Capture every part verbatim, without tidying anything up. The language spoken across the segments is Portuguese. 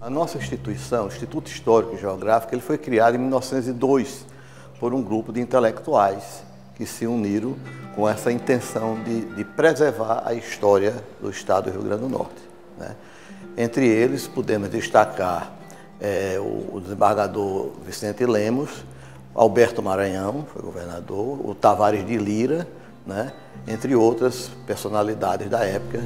A nossa instituição, o Instituto Histórico e Geográfico, ele foi criado em mil novecentos e dois por um grupo de intelectuais que se uniram com essa intenção de, de preservar a história do estado do Rio Grande do Norte, né? Entre eles, podemos destacar é, o, o desembargador Vicente Lemos, Alberto Maranhão, foi governador, o Tavares de Lira, né? Entre outras personalidades da época.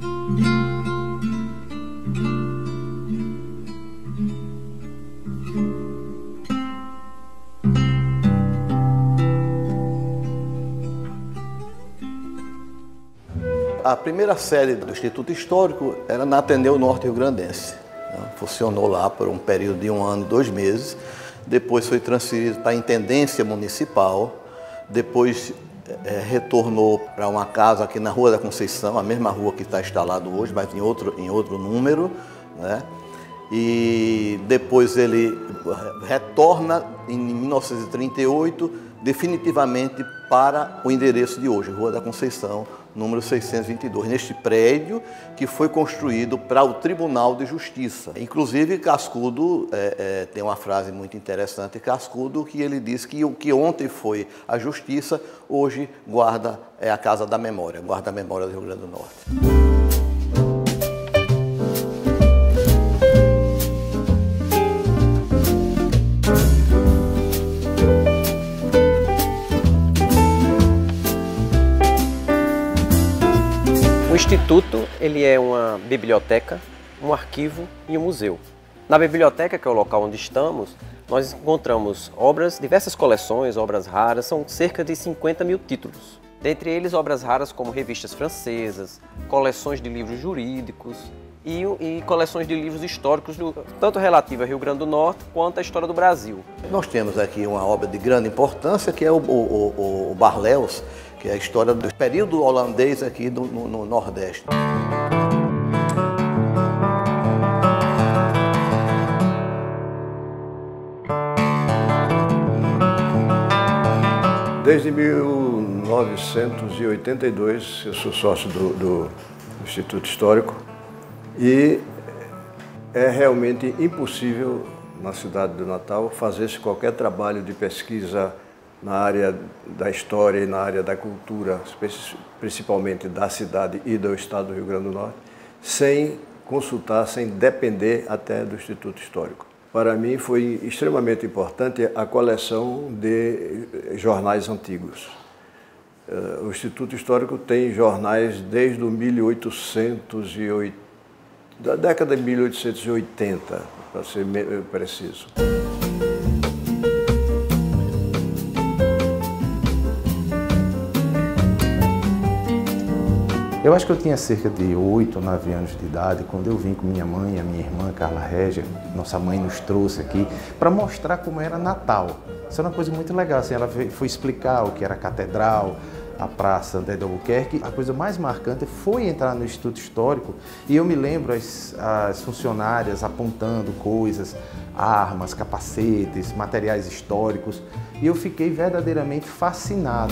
A primeira sede do Instituto Histórico era na Ateneu Norte Rio Grandense. Funcionou lá por um período de um ano e dois meses. Depois foi transferido para a Intendência Municipal. Depois é, retornou para uma casa aqui na Rua da Conceição, a mesma rua que está instalado hoje, mas em outro, em outro número, né? E depois ele retorna em mil novecentos e trinta e oito definitivamente para o endereço de hoje, Rua da Conceição, número seiscentos e vinte e dois, neste prédio que foi construído para o Tribunal de Justiça. Inclusive, Cascudo é, é, tem uma frase muito interessante, Cascudo, que ele diz que o que ontem foi a Justiça, hoje guarda é a Casa da Memória, guarda a memória do Rio Grande do Norte. O Instituto ele é uma biblioteca, um arquivo e um museu. Na biblioteca, que é o local onde estamos, nós encontramos obras, diversas coleções, obras raras, são cerca de cinquenta mil títulos. Dentre eles, obras raras como revistas francesas, coleções de livros jurídicos e, e coleções de livros históricos, tanto relativa ao Rio Grande do Norte quanto à história do Brasil. Nós temos aqui uma obra de grande importância, que é o, o, o, o Barléus, que é a história do período holandês aqui do, no, no Nordeste. Desde mil novecentos e oitenta e dois eu sou sócio do, do Instituto Histórico e é realmente impossível na cidade do Natal fazer-se qualquer trabalho de pesquisa na área da história e na área da cultura, principalmente da cidade e do estado do Rio Grande do Norte, sem consultar, sem depender até do Instituto Histórico. Para mim foi extremamente importante a coleção de jornais antigos. O Instituto Histórico tem jornais desde o mil e oitocentos e oitenta, da década de mil oitocentos e oitenta, para ser preciso. Eu acho que eu tinha cerca de oito, nove anos de idade quando eu vim com minha mãe e a minha irmã, Carla Régia. Nossa mãe nos trouxe aqui para mostrar como era Natal. Isso era uma coisa muito legal, assim, ela foi explicar o que era a catedral, a Praça André de Albuquerque. A coisa mais marcante foi entrar no Instituto Histórico e eu me lembro as, as funcionárias apontando coisas, armas, capacetes, materiais históricos, e eu fiquei verdadeiramente fascinado.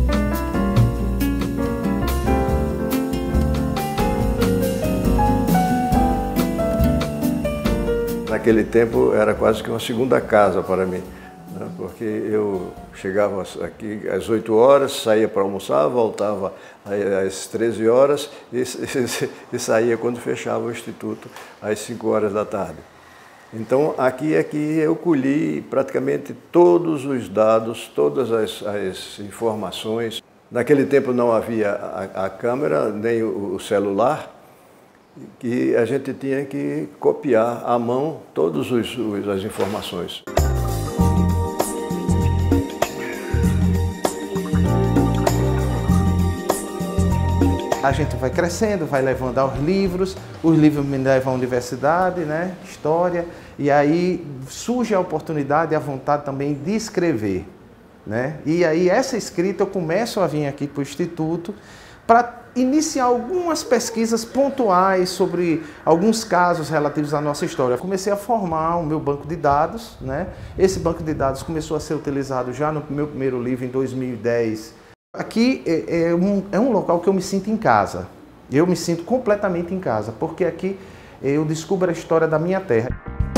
Naquele tempo era quase que uma segunda casa para mim, né? Porque eu chegava aqui às oito horas, saía para almoçar, voltava às treze horas e, e, e saía quando fechava o Instituto às cinco horas da tarde. Então aqui é que eu colhi praticamente todos os dados, todas as, as informações. Naquele tempo não havia a, a câmera, nem o, o celular, que a gente tinha que copiar à mão todas as informações. A gente vai crescendo, vai levando aos livros, os livros me levam à universidade, né, história, e aí surge a oportunidade e a vontade também de escrever, né? E aí essa escrita eu começo a vir aqui para o Instituto para iniciar algumas pesquisas pontuais sobre alguns casos relativos à nossa história. Comecei a formar o meu banco de dados, né? Esse banco de dados começou a ser utilizado já no meu primeiro livro, em dois mil e dez. Aqui é, é, um, é um local que eu me sinto em casa. Eu me sinto completamente em casa, porque aqui eu descubro a história da minha terra.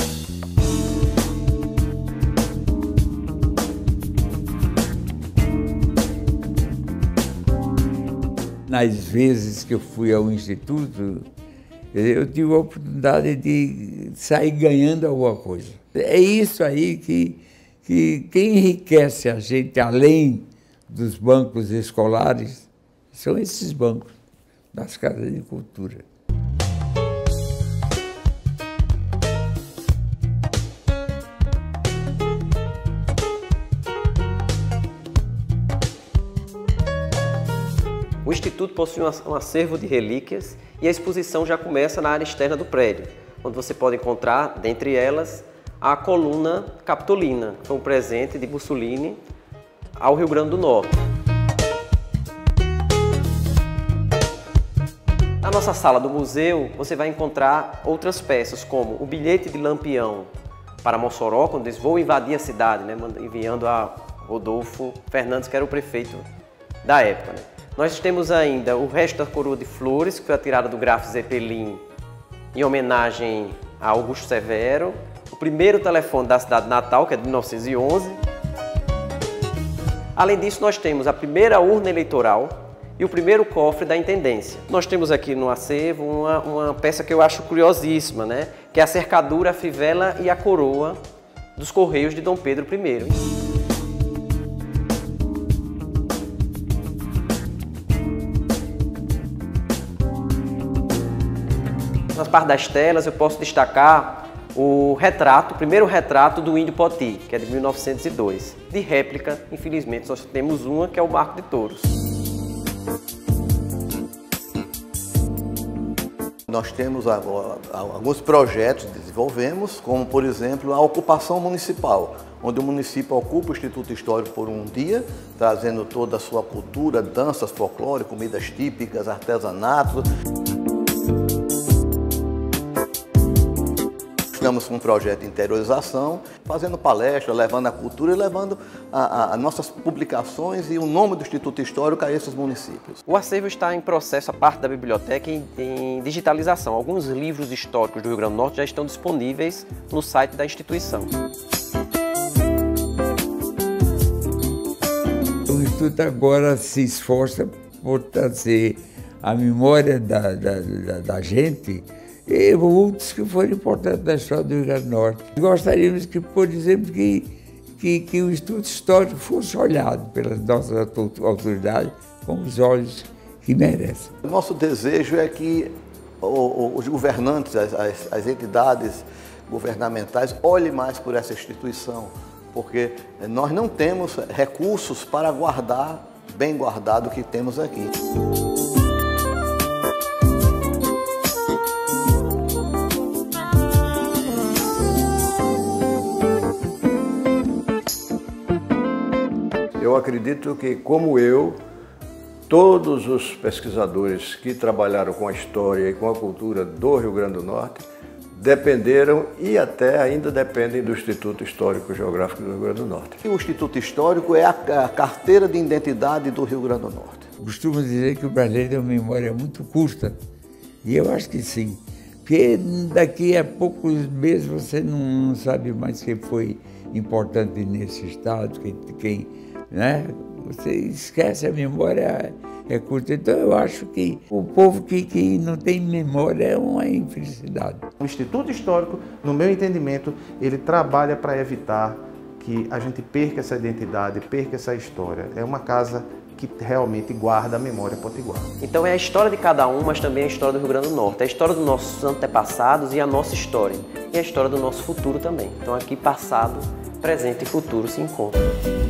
Nas vezes que eu fui ao Instituto, eu tive a oportunidade de sair ganhando alguma coisa. É isso aí que, que, que enriquece a gente, além dos bancos escolares, são esses bancos das casas de cultura. O Instituto possui um acervo de relíquias e a exposição já começa na área externa do prédio, onde você pode encontrar, dentre elas, a coluna capitolina, que foi um presente de Mussolini ao Rio Grande do Norte. Na nossa sala do museu, você vai encontrar outras peças, como o bilhete de Lampião para Mossoró, quando eles vão invadir a cidade, né, enviando a Rodolfo Fernandes, que era o prefeito da época, né? Nós temos ainda o resto da coroa de flores, que foi atirada do Graf Zeppelin em homenagem a Augusto Severo, o primeiro telefone da cidade natal, que é de mil novecentos e onze. Além disso, nós temos a primeira urna eleitoral e o primeiro cofre da intendência. Nós temos aqui no acervo uma, uma peça que eu acho curiosíssima, né? Que é a cercadura, a fivela e a coroa dos Correios de Dom Pedro I. Nas partes das telas eu posso destacar o retrato, o primeiro retrato do Índio Poti, que é de mil novecentos e dois. De réplica, infelizmente, nós temos uma, que é o Marco de Touros. Nós temos agora alguns projetos que desenvolvemos, como, por exemplo, a ocupação municipal, onde o município ocupa o Instituto Histórico por um dia, trazendo toda a sua cultura, danças, folclore, comidas típicas, artesanato. Estamos com um projeto de interiorização, fazendo palestra, levando a cultura e levando as nossas publicações e o nome do Instituto Histórico a esses municípios. O acervo está em processo, a parte da biblioteca, em, em digitalização. Alguns livros históricos do Rio Grande do Norte já estão disponíveis no site da instituição. O Instituto agora se esforça por trazer a memória da, da, da, da gente e outros que foram importantes da história do Rio Grande do Norte. Gostaríamos que, por exemplo, que, que, que o Instituto Histórico fosse olhado pelas nossas autoridades com os olhos que merecem. O nosso desejo é que os governantes, as, as, as entidades governamentais olhem mais por essa instituição, porque nós não temos recursos para guardar, bem guardado, o que temos aqui. Eu acredito que, como eu, todos os pesquisadores que trabalharam com a história e com a cultura do Rio Grande do Norte dependeram e até ainda dependem do Instituto Histórico e Geográfico do Rio Grande do Norte. O Instituto Histórico é a carteira de identidade do Rio Grande do Norte. Costumo dizer que o brasileiro tem uma memória muito curta, e eu acho que sim, porque daqui a poucos meses você não sabe mais quem foi importante nesse estado, quem... quem né? Você esquece, a memória é curta. Então eu acho que o povo que, que não tem memória é uma infelicidade. O Instituto Histórico, no meu entendimento, ele trabalha para evitar que a gente perca essa identidade, perca essa história. É uma casa que realmente guarda a memória potiguar. Então é a história de cada um, mas também a história do Rio Grande do Norte. É a história dos nossos antepassados e a nossa história. E a história do nosso futuro também. Então aqui passado, presente e futuro se encontram.